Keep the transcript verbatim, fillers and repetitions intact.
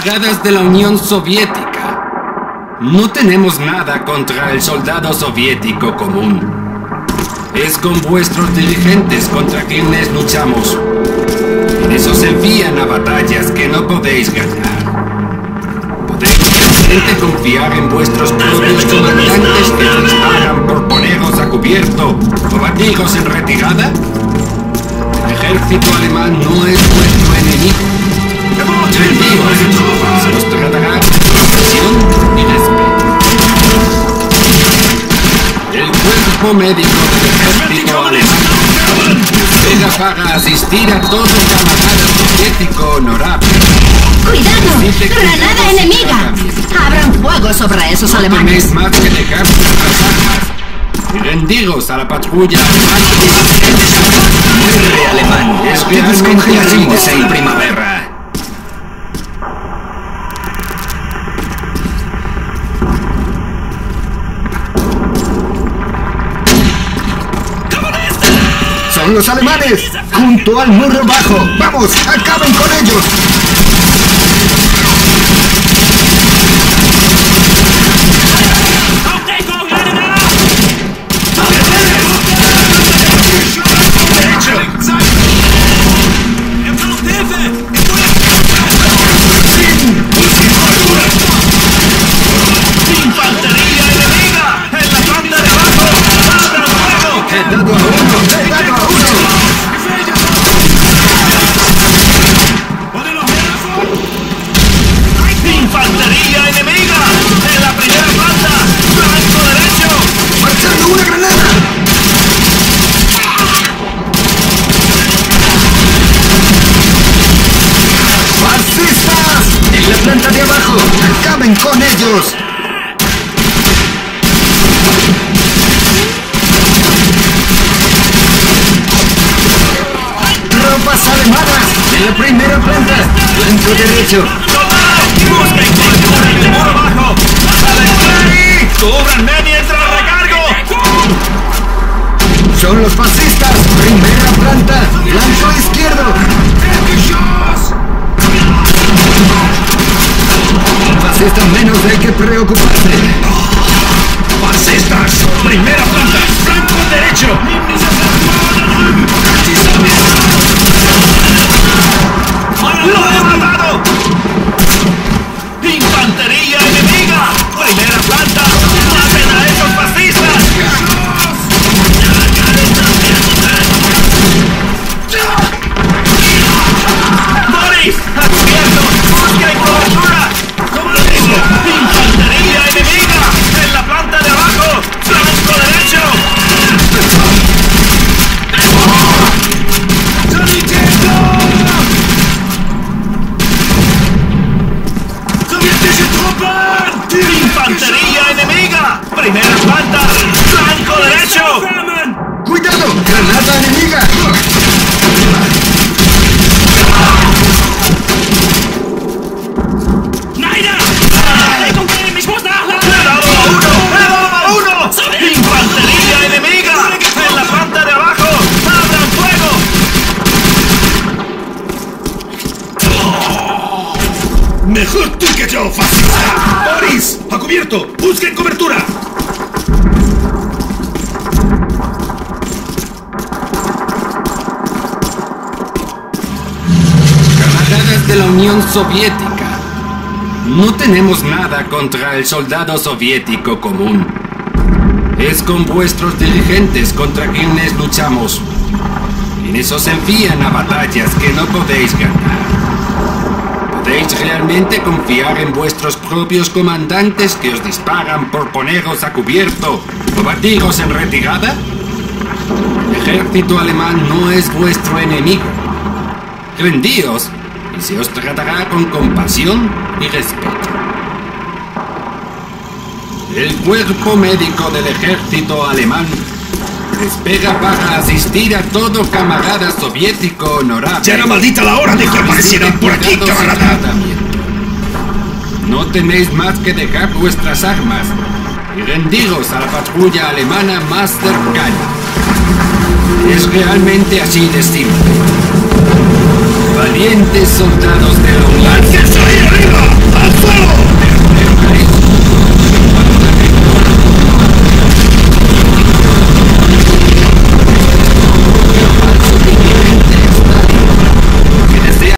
Camaradas de la Unión Soviética, no tenemos nada contra el soldado soviético común. Es con vuestros dirigentes contra quienes luchamos. En eso se envían a batallas que no podéis ganar. ¿Podéis realmente confiar en vuestros propios comandantes que os disparan por poneros a cubierto o batiros en retirada? El ejército alemán no es vuestro enemigo. Rendidos, se os tratará con compasión y respeto. El cuerpo médico del ejército alemán llega para asistir a todo camarada soviético honorable. ¡Cuidado! ¡Granada enemiga! ¡Abran fuego sobre esos no alemanes! No tenéis más que dejar vuestras armas y rendiros a la patrulla alemana. ¡Muere, alemán! Es ¡Te descongelaremos en la primavera! ¡Son los alemanes! ¡Junto al muro bajo! ¡Vamos! ¡Acaben con ellos! ¡Acaben con ellos! ¡Tropas alemanas! En la primera planta, flanco derecho. ¡Busquen con el muro abajo! ¡Cúbranme mientras recargo! ¡Son los fascistas! ¡Primera planta, flanco izquierdo! Fascistas menos hay que preocuparse. ¡Fascistas! ¡Primera planta! ¡Flanco derecho! ¡Lo he matado! ¡Infantería enemiga! ¡Primera planta! ¡Maten a esos fascistas! ¡Boris! ¡A cubierto! ¡Busca y cobertura! ¡Infantería enemiga! ¡En la planta de abajo! ¡Flanco derecho! ¡Infantería enemiga! ¡Primera planta! ¡Flanco derecho! ¡Cuidado! ¡Granada enemiga! ¡Infantería enemiga! ¡En la planta de abajo! ¡Abran fuego! ¡Mejor tú que yo, fascista! ¡Boris! ¡A cubierto! ¡Busquen cobertura! Camaradas de la Unión Soviética, no tenemos nada contra el soldado soviético común. Es con vuestros dirigentes contra quienes luchamos. En eso se envían a batallas que no podéis ganar. ¿Podéis realmente confiar en vuestros propios comandantes que os disparan por poneros a cubierto o batiros en retirada? El ejército alemán no es vuestro enemigo. Rendíos y se os tratará con compasión y respeto. El cuerpo médico del ejército alemán espera para asistir a todo camarada soviético honorable. ¡Ya era maldita la hora de que aparecieran por aquí, camarada! No tenéis más que dejar vuestras armas y rendiros a la patrulla alemana más cercana. Es realmente así de simple. Valientes soldados de la Unión.